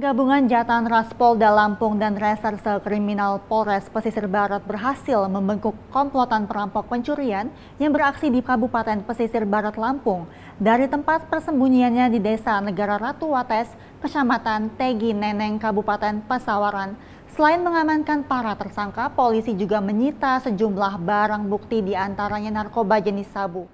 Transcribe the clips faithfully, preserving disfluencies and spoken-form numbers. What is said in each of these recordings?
Gabungan Jatan Ras Polda Lampung dan Reserse Kriminal Polres Pesisir Barat berhasil membekuk komplotan perampok pencurian yang beraksi di Kabupaten Pesisir Barat Lampung dari tempat persembunyiannya di Desa Negara Ratu Wates, Kecamatan Tegi Neneng, Kabupaten Pasawaran. Selain mengamankan para tersangka, polisi juga menyita sejumlah barang bukti di antaranya narkoba jenis sabu.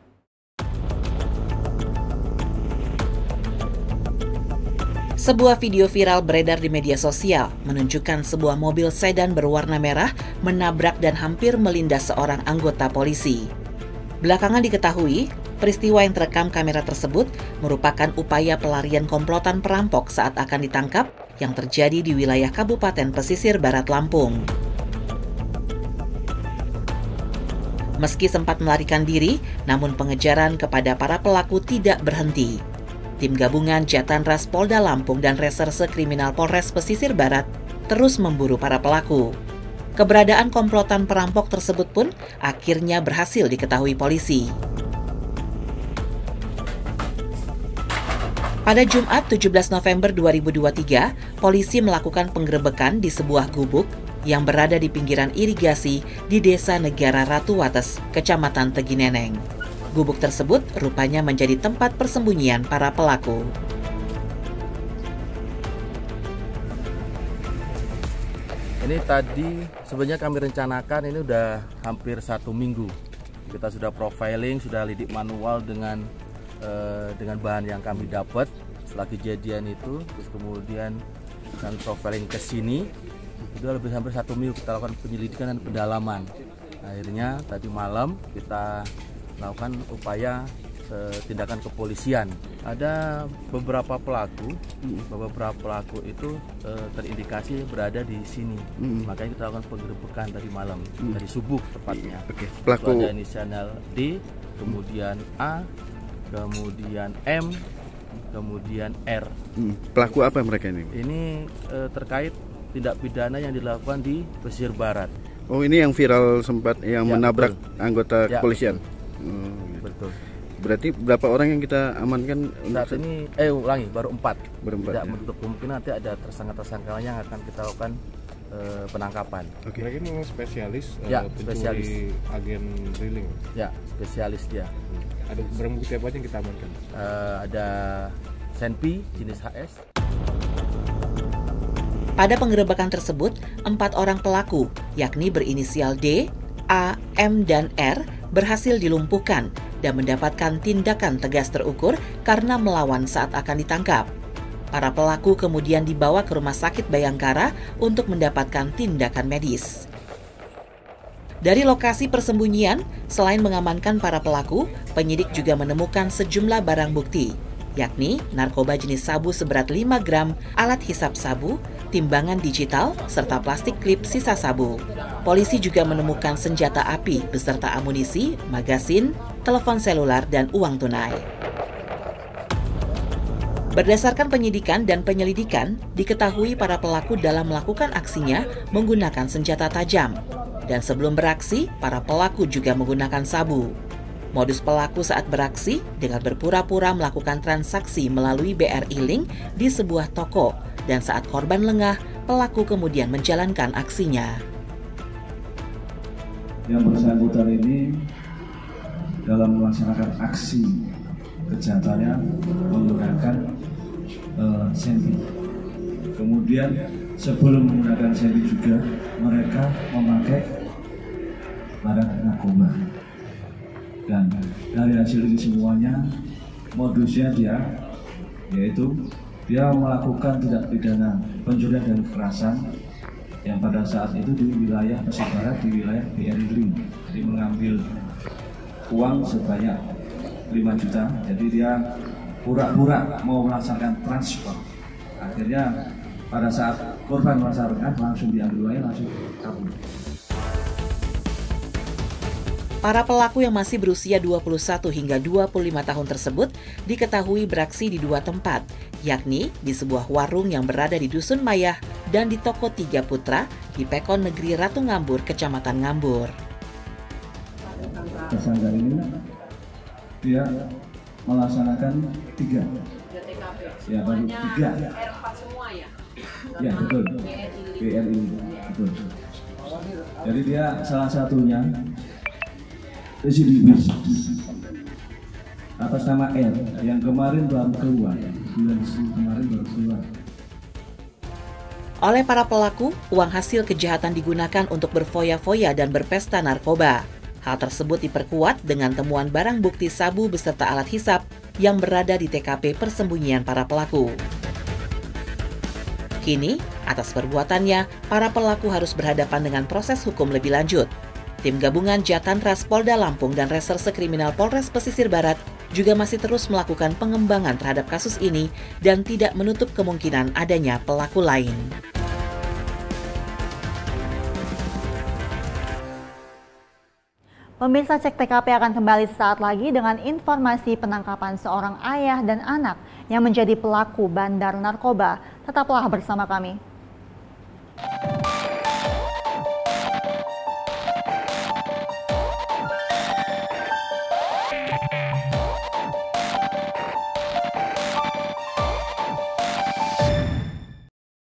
Sebuah video viral beredar di media sosial menunjukkan sebuah mobil sedan berwarna merah menabrak dan hampir melindas seorang anggota polisi. Belakangan diketahui, peristiwa yang terekam kamera tersebut merupakan upaya pelarian komplotan perampok saat akan ditangkap yang terjadi di wilayah Kabupaten Pesisir Barat Lampung. Meski sempat melarikan diri, namun pengejaran kepada para pelaku tidak berhenti. Tim gabungan Jatan Ras Polda Lampung dan Reserse Kriminal Polres Pesisir Barat terus memburu para pelaku. Keberadaan komplotan perampok tersebut pun akhirnya berhasil diketahui polisi. Pada Jumat tujuh belas November dua ribu dua puluh tiga, polisi melakukan penggerebekan di sebuah gubuk yang berada di pinggiran irigasi di Desa Negara Ratu Wates, Kecamatan Tegi Neneng. Gubuk tersebut rupanya menjadi tempat persembunyian para pelaku. Ini tadi sebenarnya kami rencanakan ini udah hampir satu minggu. Kita sudah profiling, sudah lidik manual dengan eh, dengan bahan yang kami dapat setelah kejadian itu. Terus kemudian kami profiling ke sini. Sudah lebih hampir satu minggu kita lakukan penyelidikan dan pendalaman. Akhirnya tadi malam kita melakukan upaya eh, tindakan kepolisian. Ada beberapa pelaku, mm. beberapa pelaku itu eh, terindikasi berada di sini. Mm. Makanya kita lakukan penggerebekan tadi malam, mm. dari subuh tepatnya. Okay. Pelaku itu ada inisial D, kemudian A, kemudian M, kemudian R. Mm. Pelaku apa mereka ini? Ini eh, terkait tindak pidana yang dilakukan di Pesisir Barat. Oh, ini yang viral sempat yang ya, menabrak betul. anggota ya, kepolisian. Betul. Oh, gitu. Betul. Berarti berapa orang yang kita amankan? Saat ini, eh ulangi, baru empat. Berempat. Tidak Ya. menutup kemungkinan nanti ada tersangka-tersangka lain yang akan kita lakukan eh, penangkapan. Oke. Mereka ini memang spesialis, ya, uh, spesialis. agen drilling. Ya, spesialis dia. Hmm. Ada barang bukti apa aja yang kita amankan? Uh, ada senpi jenis H S. Pada penggerebekan tersebut, empat orang pelaku, yakni berinisial D, A, M, dan R, berhasil dilumpuhkan dan mendapatkan tindakan tegas terukur karena melawan saat akan ditangkap. Para pelaku kemudian dibawa ke Rumah Sakit Bayangkara untuk mendapatkan tindakan medis. Dari lokasi persembunyian, selain mengamankan para pelaku, penyidik juga menemukan sejumlah barang bukti, yakni narkoba jenis sabu seberat lima gram, alat hisap sabu, timbangan digital, serta plastik klip sisa sabu. Polisi juga menemukan senjata api beserta amunisi, magasin, telepon selular, dan uang tunai. Berdasarkan penyidikan dan penyelidikan, diketahui para pelaku dalam melakukan aksinya menggunakan senjata tajam. Dan sebelum beraksi, para pelaku juga menggunakan sabu. Modus pelaku saat beraksi dengan berpura-pura melakukan transaksi melalui B R I Link di sebuah toko, dan saat korban lengah, pelaku kemudian menjalankan aksinya. Yang bersangkutan ini dalam melaksanakan aksi kejahatannya menggunakan uh, senpi. Kemudian sebelum menggunakan senpi juga mereka memakai barang narkoba. Dan dari hasil ini semuanya modusnya dia yaitu dia melakukan tindak pidana pencurian dan kekerasan yang pada saat itu di wilayah Pesisir Barat, di wilayah B R I Link. Jadi mengambil uang sebanyak lima juta, jadi dia pura-pura mau melaksanakan transfer. Akhirnya pada saat korban merasa lengah langsung diambil uangnya, langsung kabur. Para pelaku yang masih berusia dua puluh satu hingga dua puluh lima tahun tersebut diketahui beraksi di dua tempat, yakni di sebuah warung yang berada di Dusun Mayah dan di Toko Tiga Putra di Pekon Negeri Ratu Ngambur, Kecamatan Ngambur. Tersangka ini dia melaksanakan tiga, T K P. ya baru tiga, R empat semua ya? Ya betul, B R I betul. Jadi dia salah satunya residivis atas nama R yang kemarin baru keluar, bulan kemarin baru keluar. Oleh para pelaku, uang hasil kejahatan digunakan untuk berfoya-foya dan berpesta narkoba. Hal tersebut diperkuat dengan temuan barang bukti sabu beserta alat hisap yang berada di T K P persembunyian para pelaku. Kini, atas perbuatannya, para pelaku harus berhadapan dengan proses hukum lebih lanjut. Tim gabungan Jatanras Polda Lampung dan Reserse Kriminal Polres Pesisir Barat juga masih terus melakukan pengembangan terhadap kasus ini dan tidak menutup kemungkinan adanya pelaku lain. Pemirsa, Cek T K P akan kembali sesaat lagi dengan informasi penangkapan seorang ayah dan anak yang menjadi pelaku bandar narkoba. Tetaplah bersama kami.